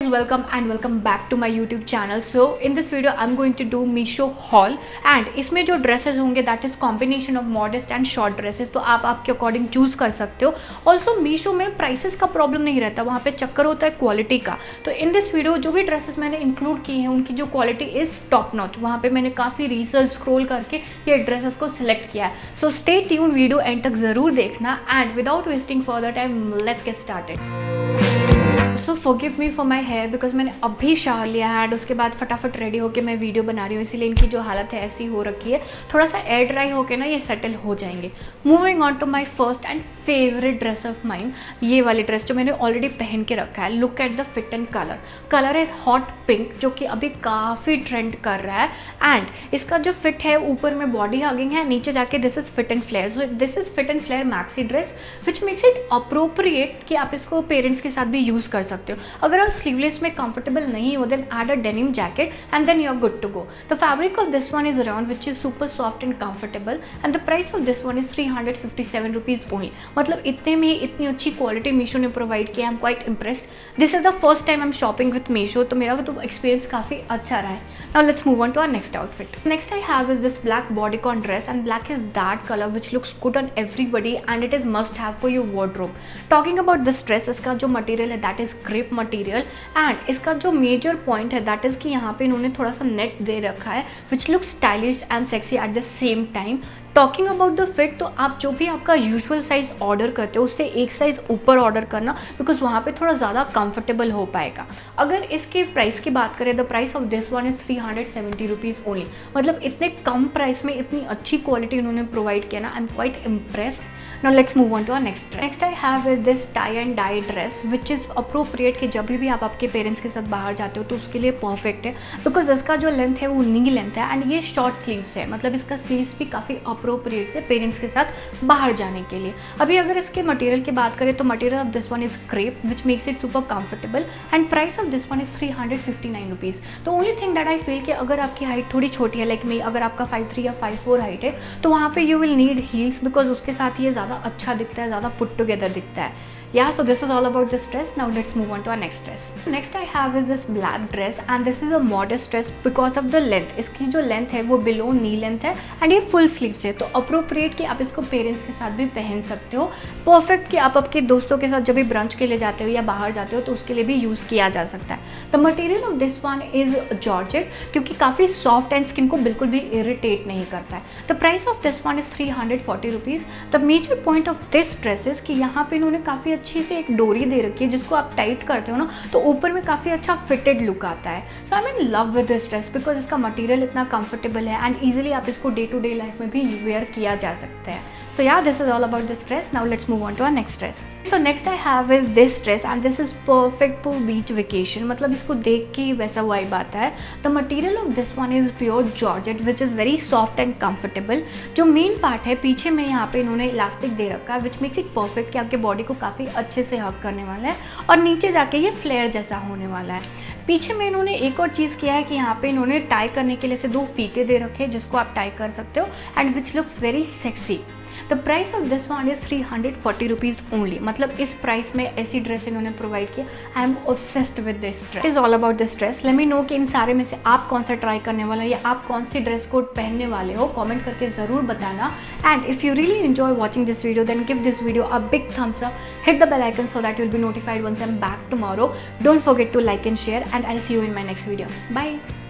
welcome and welcome back to my YouTube channel. So in this video I'm going to do Meesho haul and इसमें जो dresses होंगे that is combination of modest and short dresses, तो आप आपके according choose कर सकते हो. Also Meesho में प्राइसेस का प्रॉब्लम नहीं रहता, वहाँ पे चक्कर होता है क्वालिटी का. तो इन दिस वीडियो जो भी ड्रेसेस मैंने इंक्लूड की हैं उनकी जो क्वालिटी इज टॉप नॉच, वहाँ पे मैंने काफ़ी रिसर्च स्क्रॉल करके ये ड्रेसेस को सिलेक्ट किया है. So stay tune, video end तक ज़रूर देखना. And without wasting further time let's get started. So forgive me for my hair because मैंने अभी शावर लिया है एंड उसके बाद फटाफट रेडी होकर मैं वीडियो बना रही हूँ, इसीलिए इनकी जो हालत है ऐसी हो रखी है. थोड़ा सा एयर ड्राई होकर ना ये सेटल हो जाएंगे. Moving on to my first and favourite dress of mine, ये वाली ड्रेस जो मैंने ऑलरेडी पहन के रखा है. Look at the fit and colour. Colour है हॉट पिंक जो कि अभी काफ़ी ट्रेंड कर रहा है. एंड इसका जो फिट है, ऊपर में बॉडी हगिंग है, नीचे जाके this is fit and flare. So this is fit and flare maxi dress which makes it appropriate कि आप इसको पेरेंट्स के साथ भी यूज़ कर सकते हो. अगर आप स्लीवलेस में कंफर्टेबल नहीं हो then add a denim jacket and then you are good to go. The fabric of this one is round which is super soft and comfortable and the price of this one is 357 rupees only. मतलब इतने में इतनी अच्छी quality Meesho ने provide किया. I am quite impressed. This is the first time I am shopping with Meesho, तो मेरा तो एक्सपीरियंस काफ़ी अच्छा रहा है. Now let's move on to our next outfit. Next I have is this black bodycon dress and black is that color which looks good on everybody and it is must have for your wardrobe. Talking about this dress, इसका जो material है that is crepe material and इसका जो major point है that is कि यहाँ पे इन्होंने थोड़ा सा नेट दे रखा है which looks stylish and sexy at the same time. Talking about the fit, तो आप जो भी आपका यूजुअल साइज़ ऑर्डर करते हो उससे एक साइज़ ऊपर ऑर्डर करना बिकॉज वहाँ पे थोड़ा ज़्यादा कंफर्टेबल हो पाएगा. अगर इसके प्राइस की बात करें, the price of this one is 370 rupees only. मतलब इतने कम प्राइस में इतनी अच्छी क्वालिटी उन्होंने प्रोवाइड किया ना, I am quite impressed. Now let's move on to our next dress. Next I have is this tie and dye dress which is appropriate कि जब भी आप आपके पेरेंट्स के साथ बाहर जाते हो तो उसके लिए परफेक्ट है बिकॉज इसका जो लेंथ है वो नी लेंथ है एंड ये शॉर्ट स्लीव्स है. मतलब इसका स्लीव्स भी काफ़ी अप्रोप्रिएट है पेरेंट्स के साथ बाहर जाने के लिए. अभी अगर इसके मटेरियल की बात करें तो material of this one is crepe which makes it super comfortable and price of this one is 359 rupees. तो only thing that I feel कि अगर आपकी हाइट थोड़ी छोटी है लाइक मी, अगर आपका 5'3" या 5'4" हाइट है तो वहाँ पे you will need heels because उसके साथ ये ज़्यादा अच्छा दिखता है, ज़्यादा पुट टुगेदर दिखता है. Yeah, so this is all about this dress. Now let's move on to our next dress. Next I have is this black dress and this is a modest dress because of the length. इसकी जो length है वो below knee length है and ये full sleeves है, तो appropriate कि आप इसको पेरेंट्स के साथ भी पहन सकते हो. परफेक्ट कि आप आपके दोस्तों के साथ जब भी ब्रंच के लिए जाते हो या बाहर जाते हो तो उसके लिए भी यूज़ किया जा सकता है. The material of this one is georgette क्योंकि काफ़ी सॉफ्ट एंड स्किन को बिल्कुल भी इरिटेट नहीं करता है. The price of this one is 340 rupees. The major point of this dress is कि यहाँ पे इन्होंने काफ़ी अच्छी से एक डोरी दे रखी है जिसको आप टाइट करते हो ना तो ऊपर में काफ़ी अच्छा फिटेड लुक आता है. So I am in love with this dress because इसका मटेरियल इतना कंफर्टेबल है एंड ईजिली आप इसको डे टू डे लाइफ में भी वेयर किया जा सकता है. So yeah, this is all about this dress. Now let's move on to our next dress. So next I have is this dress and this is perfect for beach vacation. मतलब इसको देख के ही वैसा vibe आता है. The material of this one is pure georgette which is very soft and comfortable. जो main part है पीछे में यहाँ पे इन्होंने इलास्टिक दे रखा है which makes it perfect कि आपके बॉडी को काफ़ी अच्छे से हग करने वाला है और नीचे जाके ये फ्लेयर जैसा होने वाला है. पीछे में इन्होंने एक और चीज़ किया है कि यहाँ पे इन्होंने टाई करने के लिए से 2 फीते दे रखे हैं जिसको आप टाई कर सकते हो and which looks very sexy. The price of this one is 340 rupees only. मतलब इस प्राइस में ऐसी ड्रेस इन्होंने प्रोवाइड किया. I am obsessed with this dress. Is all about this dress. Let me know कि इन सारे में से आप कौन सा ट्राई करने वाले हो या आप कौन सी ड्रेस कोड पहनने वाले हो, कमेंट करके ज़रूर बताना. And if you really enjoy watching this video then give this video a big thumbs up, hit the bell icon so that you'll be notified once I'm back tomorrow. Don't forget to like and share and I'll see you in my next video. Bye.